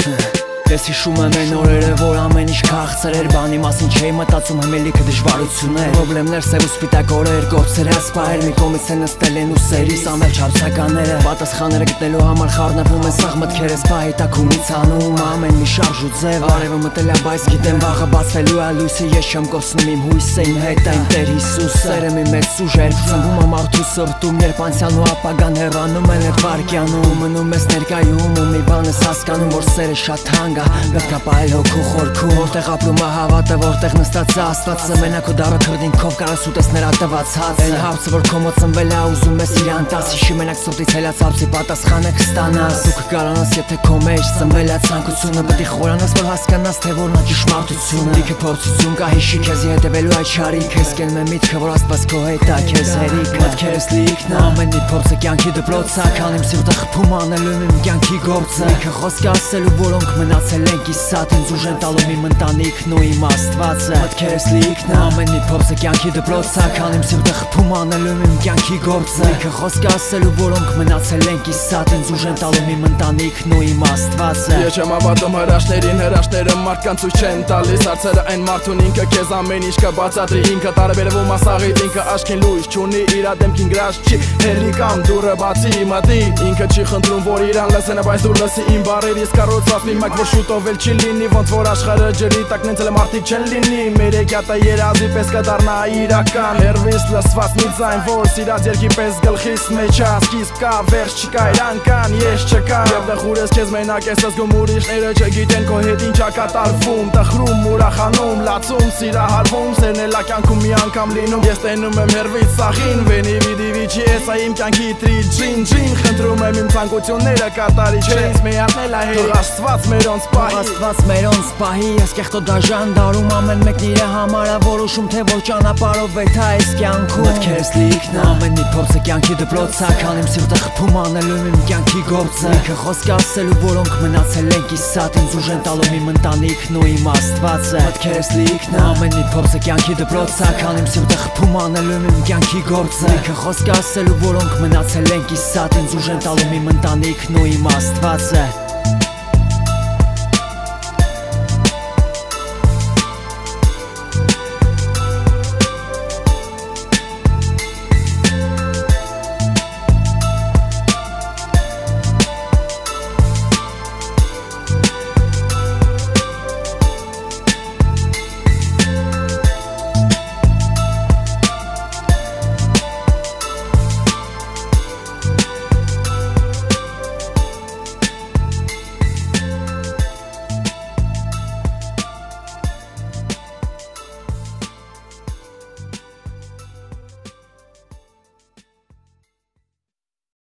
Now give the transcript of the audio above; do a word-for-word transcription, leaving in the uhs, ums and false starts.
Ես հիշում եմ այն օրերը, որ ամեն ինչ քաղցր էր, բանի մասին չէի մտածում, հմելիքը դժվարություններ, պրոբլեմներ, սև ու սպիտակ օրեր, գործեր հասպահեր, մի կողմից են նստել են ուսերիս ամբողջ հարցականները, պատասխանները գտնելու համար խառնվում են սաղ մտքերս, պահի տակումից անում ամեն մի շարժ ու ձև, արևը մտել է, բայց գիտեմ վաղը բացվելու է լույսը, ես չեմ կորցնում իմ հույսը, իմ հետ այն Տեր Հիսուսը, սերը մի մեծ ուժեր, ծնվում է մարդու սրտում, երբ անցյալն ու ապագան հեռանում են այդ վայրկյանում, մնում ես ներկայում ու մի բան ես հասկանում, որ սերը շատ թանկ պետք է պահել հոգու խորքում, որտեղ ապրում է հավատը, որտեղ նստած է Աստվածը, մենակ ու դառը քրդինքով կարաս ուտես նրա տված հացը, այն հարցը, որ քո մոտ ծնվել է, ուզում ես իրան տաս, հիշի մենակ սրտից հելած հարցի պատասխանը կստանաս, դու կկարանաս, եթե քո մեջ ծնվել է ցանկությունը, պետք է խորանաս, որ հասկանաս, թե որն է ճշմարտությունը, լիքը փորձություն կա, հիշի քեզի հետևելու այդ շարի, քեզ կելն է միտքը, որ Աստված քո հետ է, քեզ հերիք, մտքերս լիքն է, ամեն մի փորձը կյանքի դպրոց է, քան իմ սիրտը խփում անելու իմ կյանքի գործը, լիքը խոսք ասելու, որոնք մնացել են կիսատ, ինձ ուժ են տալում իմ ընտանիքն ու իմ Աստվածը, մտքերս լիքն է, ամեն մի փորձը կյանքի դպրոց է, քան իմ սիրտը խփում անելու իմ կյանքի գործը, լիքը խոսք ասելու, որոնք մնացել են կիսատ, ինձ ուժ են տալում իմ ընտանիքն ու իմ Աստվածը։ Ես չեմ հավատում հրաշներին, հրաշները մարդկանց ցույց չեն տալիս, հարցերը այն մարդուն ինքը քեզ ամեն ինչ կբացատրի, ինքը տարբերվում ասաղից, ինքը աչքին լույս չունի, իր դեմքին գրած չի, հերի կամ դուրը բացի մտի, ինքը չի խնդրում, որ իրան լսեն, բայց դու լսի իմ բառերից կարծրած մի մակ, որ շուտով էլ չի լինի, ոնց որ աշխարհը ջրի տակ նենց էլ մարդիկ չեն լինի, մեր եկյատը երազի պես կդառնա իրական, հերվից լսված մի ձայն, որ սիրած երկի պես գլխիս մեջ է, սկիզբ կա, վերջ չկա, իրան կան, ես չկամ, եւ դխուր ես քեզ մենակ ես զգում, ուրիշները չգիտեն քո հետ ինչ ա կատարվում, տխրում, ուրախանում, լացում, սիրահարվում, սերն էլ ա կյանքում մի անգամ լինում, ես տենում եմ հերվից սախին, վենի վիդիվի չի ես ա իմ կյանքի տրիջին, ջին, խնդրում եմ իմ ցանկությունները կատարի, չես միացնել ա հերի, Աստված մերոնց պահի, Աստված մերոնց պահի, ես կեղտո դաժան դարում, ամեն մեկն իր համար ա որոշում, թե որ ճանապարհով է թա այս կյանքում, մտքերս լիքն է, ամեն մի փորձը կյանքի դպրոց է, քան իմ սիրտը խփում անելու իմ կյանքի գործը, լիքը խոսք ասելու, որոնք մնացել են կիսատ, ինձ ուժ են տալում իմ ընտանիքն ու իմ Աստվածը, մտքերս լիքն է, ամեն մի փորձը կյանքի դպրոց է, քան իմ սիրտը խփում անելու իմ կյանքի գործը, լիքը խոսք ասելու, որոնք մնացել են կիսատ, ինձ ուժ են տալում իմ ընտանիքն ու իմ Աստվածը։